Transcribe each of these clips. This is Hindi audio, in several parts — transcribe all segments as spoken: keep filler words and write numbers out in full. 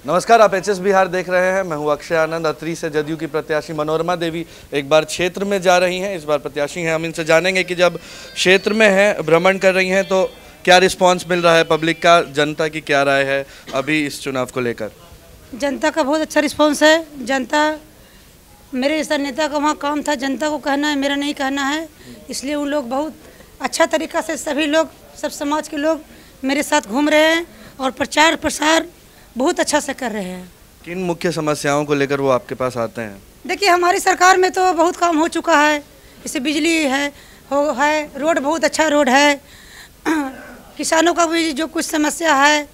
नमस्कार, आप एच एस बिहार देख रहे हैं। मैं हूं अक्षय आनंद। अतरी से जदयू की प्रत्याशी मनोरमा देवी एक बार क्षेत्र में जा रही हैं। इस बार प्रत्याशी हैं। हम इनसे जानेंगे कि जब क्षेत्र में हैं, भ्रमण कर रही हैं, तो क्या रिस्पांस मिल रहा है पब्लिक का, जनता की क्या राय है अभी इस चुनाव को लेकर। जनता का बहुत अच्छा रिस्पांस है। जनता, मेरे जैसा नेता का वहाँ काम था जनता को कहना है, मेरा नहीं कहना है, इसलिए उन लोग बहुत अच्छा तरीका से सभी लोग, सब समाज के लोग मेरे साथ घूम रहे हैं और प्रचार प्रसार बहुत अच्छा से कर रहे हैं। किन मुख्य समस्याओं को लेकर वो आपके पास आते हैं? देखिए, हमारी सरकार में तो बहुत काम हो चुका है। जैसे बिजली है, हो है, रोड बहुत अच्छा रोड है, किसानों का भी जो कुछ समस्या है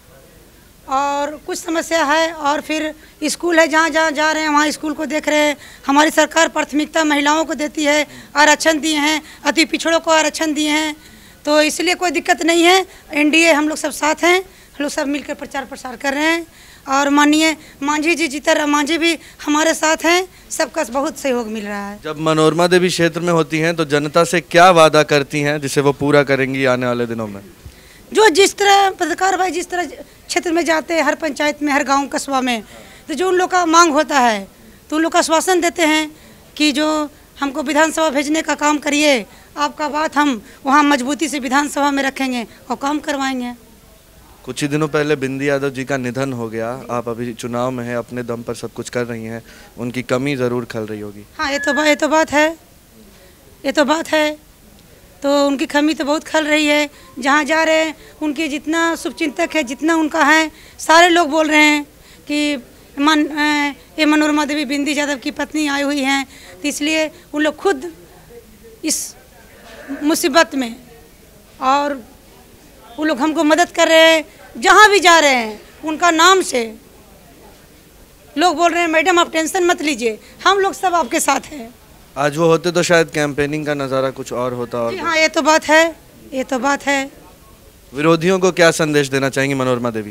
और कुछ समस्या है, और फिर स्कूल है, जहाँ जहाँ जा रहे हैं वहाँ स्कूल को देख रहे हैं। हमारी सरकार प्राथमिकता महिलाओं को देती है, आरक्षण दिए हैं, अति पिछड़ों को आरक्षण दिए हैं, तो इसलिए कोई दिक्कत नहीं है। एनडीए हम लोग सब साथ हैं, हम लोग सब मिलकर प्रचार प्रसार कर रहे हैं। और माननीय मांझी जी, जीतन मांझी भी हमारे साथ हैं, सबका बहुत सहयोग मिल रहा है। जब मनोरमा देवी क्षेत्र में होती हैं तो जनता से क्या वादा करती हैं जिसे वो पूरा करेंगी आने वाले दिनों में? जो जिस तरह पत्रकार भाई जिस तरह क्षेत्र में जाते हैं, हर पंचायत में, हर गांव कस्बा में, तो जो उन लोग का मांग होता है तो उन लोग का आश्वासन देते हैं कि जो हमको विधानसभा भेजने का काम करिए, आपका बात हम वहाँ मजबूती से विधानसभा में रखेंगे और काम करवाएंगे। कुछ ही दिनों पहले बिंदी यादव जी का निधन हो गया। आप अभी चुनाव में हैं, अपने दम पर सब कुछ कर रही हैं, उनकी कमी ज़रूर खल रही होगी। हाँ, ये तो ये तो बात है, ये तो बात है। तो उनकी कमी तो बहुत खल रही है। जहाँ जा रहे हैं उनके जितना शुभचिंतक है, जितना उनका है, सारे लोग बोल रहे हैं कि मन ये मनोरमा देवी बिंदी यादव की पत्नी आई हुई हैं, तो इसलिए उन लोग खुद इस मुसीबत में और वो लोग हमको मदद कर रहे हैं। जहाँ भी जा रहे हैं उनका नाम से लोग बोल रहे हैं, मैडम आप टेंशन मत लीजिए, हम लोग सब आपके साथ हैं। आज वो होते तो शायद कैंपेनिंग का नज़ारा कुछ और होता। और हाँ, ये तो बात है, ये तो बात है। विरोधियों को क्या संदेश देना चाहेंगी मनोरमा देवी?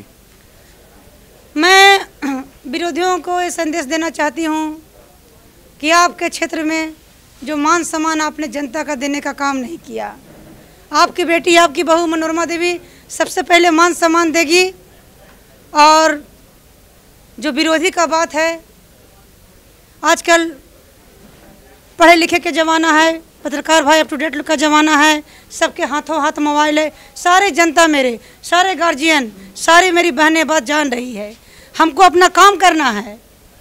मैं विरोधियों को ये संदेश देना चाहती हूँ कि आपके क्षेत्र में जो मान सम्मान आपने जनता का देने का काम नहीं किया, आपकी बेटी, आपकी बहू मनोरमा देवी सबसे पहले मान सम्मान देगी। और जो विरोधी का बात है, आजकल पढ़े लिखे के ज़माना है, पत्रकार भाई अप टू डेट का ज़माना है, सबके हाथों हाथ मोबाइल है। सारे जनता, मेरे सारे गार्जियन, सारी मेरी बहनें बात जान रही है। हमको अपना काम करना है,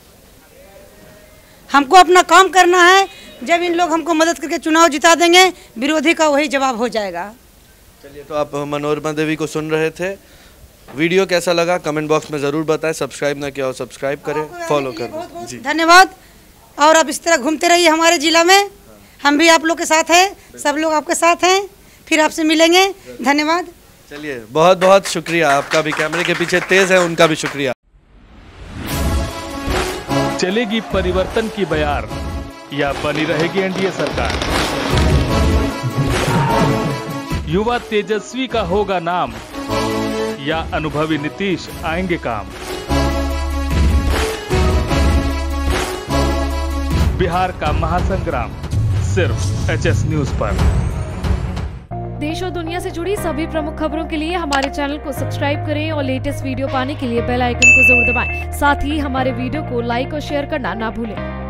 हमको अपना काम करना है। जब इन लोग हमको मदद करके चुनाव जिता देंगे, विरोधी का वही जवाब हो जाएगा। चलिए, तो आप मनोरमा देवी को सुन रहे थे। वीडियो कैसा लगा कमेंट बॉक्स में ज़रूर बताएं। सब्सक्राइब ना किया हो सब्सक्राइब करें, फॉलो करें जी। धन्यवाद। और आप इस तरह घूमते रहिए हमारे ज़िला में, हम भी आप लोग के साथ हैं, सब लोग आपके साथ हैं, फिर आपसे मिलेंगे। धन्यवाद। चलिए, बहुत बहुत शुक्रिया। आपका भी कैमरे के पीछे तेज है, उनका भी शुक्रिया। चलेगी परिवर्तन की बयार या बनी रहेगी एनडीए सरकार? युवा तेजस्वी का होगा नाम या अनुभवी नीतीश आएंगे काम? बिहार का महासंग्राम सिर्फ एच एस न्यूज पर। देश और दुनिया से जुड़ी सभी प्रमुख खबरों के लिए हमारे चैनल को सब्सक्राइब करें और लेटेस्ट वीडियो पाने के लिए बेल आइकन को जरूर दबाएं। साथ ही हमारे वीडियो को लाइक और शेयर करना ना भूलें।